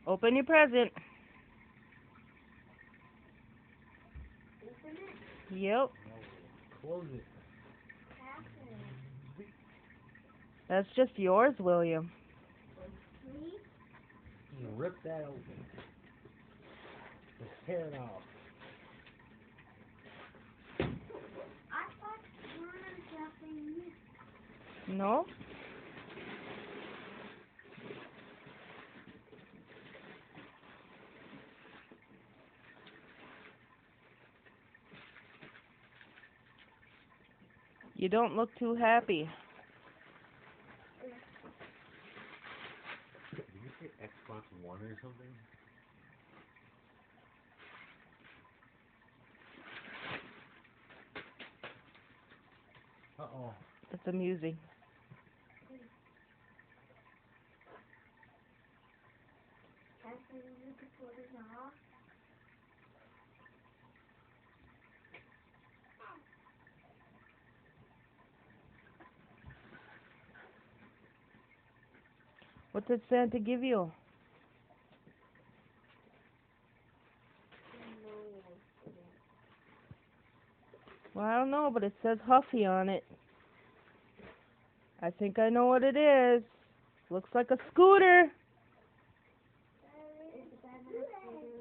Open your present. Open it. Yep. Close it. Catherine. That's just yours, William. Me? You rip that open. Just tear it off. I thought you were wrapping me. No? You don't look too happy. Did you say Xbox One or something? Uh-oh. It's amusing. Catherine, you could put it off. What did Santa give you? Well, I don't know, but it says Huffy on it. I think I know what it is. Looks like a scooter.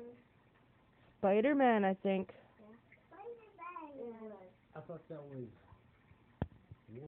Spider-Man, I think. I thought that was